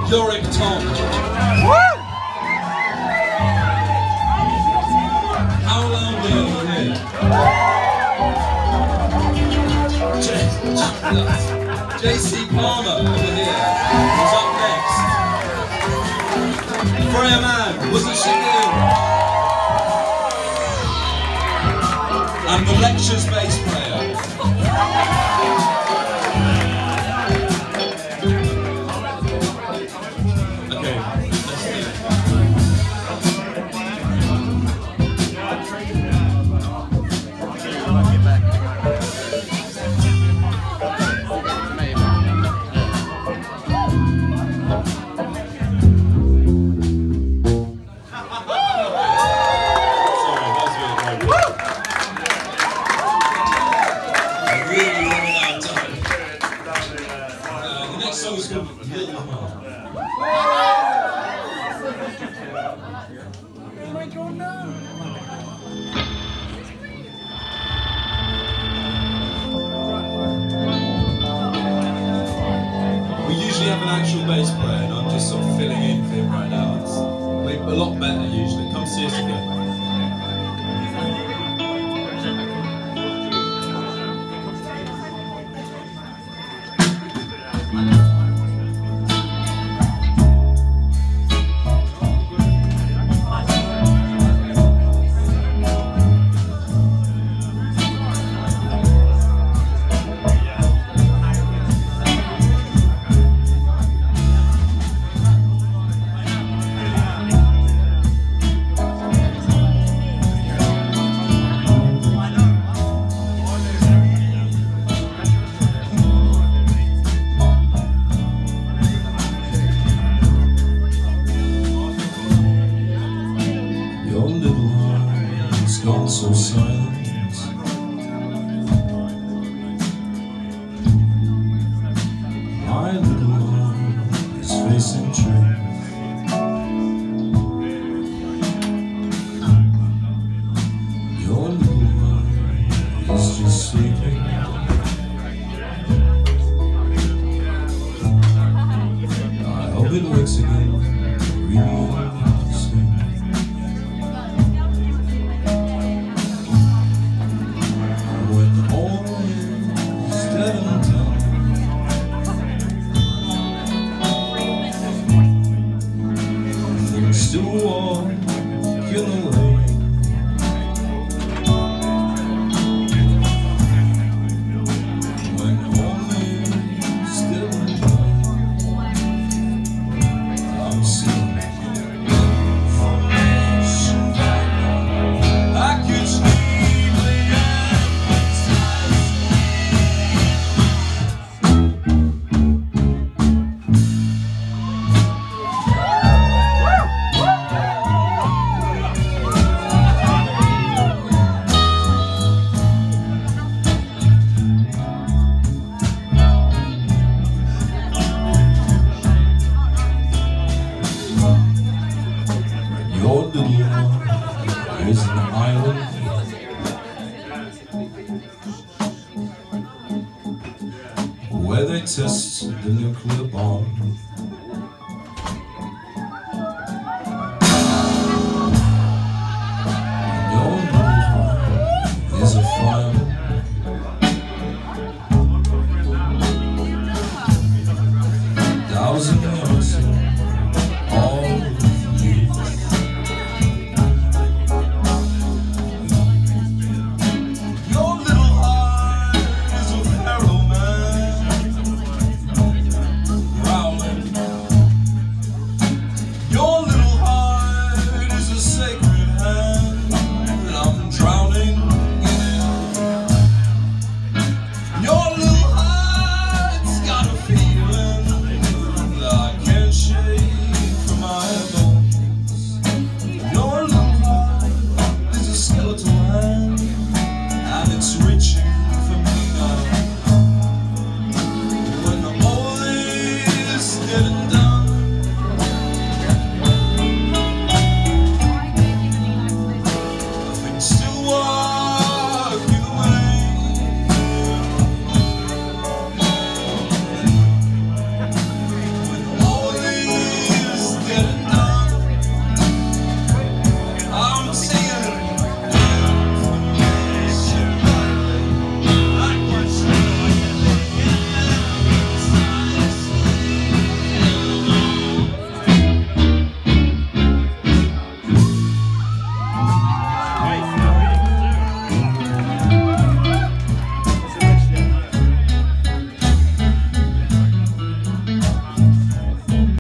Yorick Tom. How loudly are you here? JC Palmer over here. Who's up next? Freya Man, wasn't she good? And the Lectures bass player. Okay, let's do it. We usually have an actual bass player, and I'm just sort of filling in for him right now. It's a lot better usually. Come see us again. Gone so silent. My little one is facing truth. Your little one is just sleeping. I hope it wakes again real soon. Still walking away. When all is still I'm still I could sleep Your little one is an island where they test the nuclear bomb. Your little one is a fireman. Thousand years, all you. When the oil is dead and